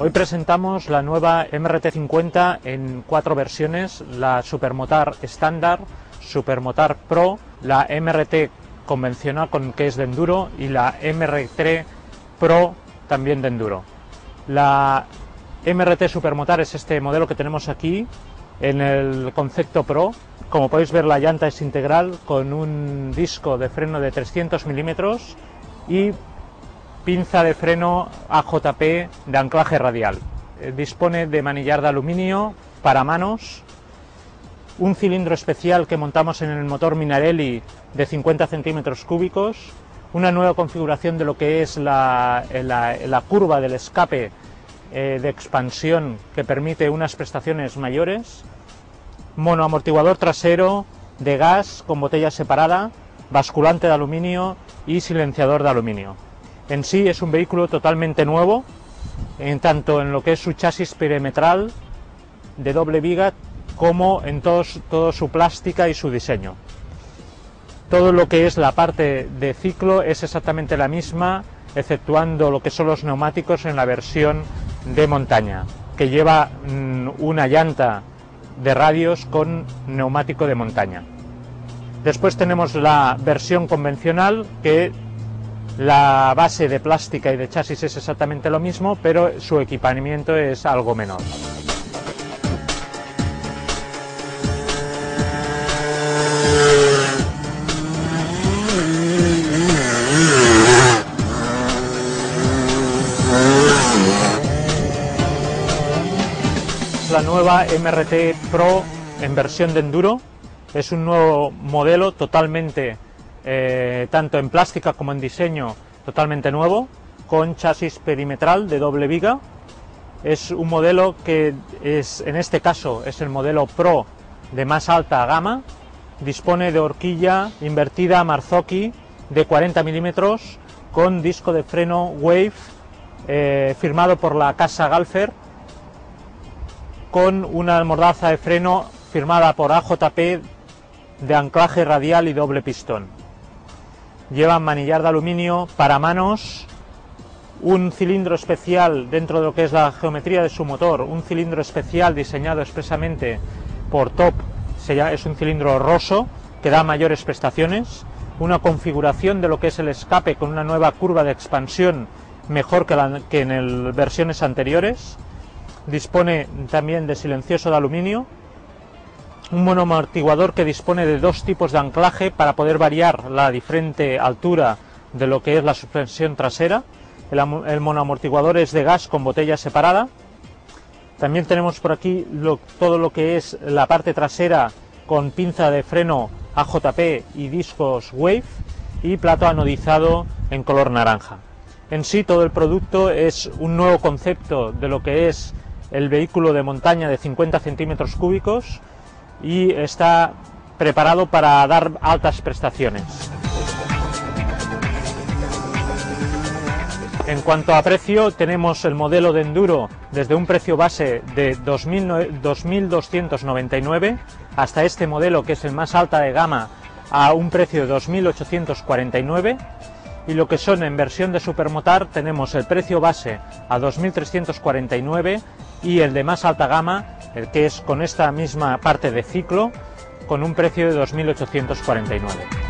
Hoy presentamos la nueva MRT50 en 4 versiones, la Supermotard estándar, Supermotard Pro, la MRT convencional que es de enduro y la MRT Pro también de enduro. La MRT Supermotard es este modelo que tenemos aquí en el concepto Pro. Como podéis ver, la llanta es integral con un disco de freno de 300 milímetros y pinza de freno AJP de anclaje radial. Dispone de manillar de aluminio para manos, un cilindro especial que montamos en el motor Minarelli de 50 centímetros cúbicos, una nueva configuración de lo que es la curva del escape de expansión que permite unas prestaciones mayores, monoamortiguador trasero de gas con botella separada, basculante de aluminio y silenciador de aluminio. En sí es un vehículo totalmente nuevo, tanto en lo que es su chasis perimetral de doble viga como en todo su plástica y su diseño. Todo lo que es la parte de ciclo es exactamente la misma, exceptuando lo que son los neumáticos en la versión de montaña, que lleva una llanta de radios con neumático de montaña. Después tenemos la versión convencional, que la base de plástica y de chasis es exactamente lo mismo, pero su equipamiento es algo menor. La nueva MRT Pro en versión de enduro es un nuevo modelo totalmente tanto en plástica como en diseño totalmente nuevo, con chasis perimetral de doble viga. Es un modelo que en este caso es el modelo Pro de más alta gama. Dispone de horquilla invertida Marzocchi de 40 milímetros con disco de freno Wave firmado por la casa Galfer, con una mordaza de freno firmada por AJP de anclaje radial y doble pistón. Lleva manillar de aluminio para manos, un cilindro especial dentro de lo que es la geometría de su motor, un cilindro especial diseñado expresamente por Top, es un cilindro roso que da mayores prestaciones, una configuración de lo que es el escape con una nueva curva de expansión mejor que en versiones anteriores. Dispone también de silencioso de aluminio, un monoamortiguador que dispone de 2 tipos de anclaje para poder variar la diferente altura de lo que es la suspensión trasera. El monoamortiguador es de gas con botella separada. También tenemos por aquí todo lo que es la parte trasera con pinza de freno AJP y discos Wave y plato anodizado en color naranja. En sí todo el producto es un nuevo concepto de lo que es el vehículo de montaña de 50 centímetros cúbicos y está preparado para dar altas prestaciones. En cuanto a precio, tenemos el modelo de enduro desde un precio base de 2.299 hasta este modelo, que es el más alta de gama, a un precio de 2.849, y lo que son en versión de Supermotard tenemos el precio base a 2.349 y el de más alta gama, el que es con esta misma parte de ciclo, con un precio de 2.849.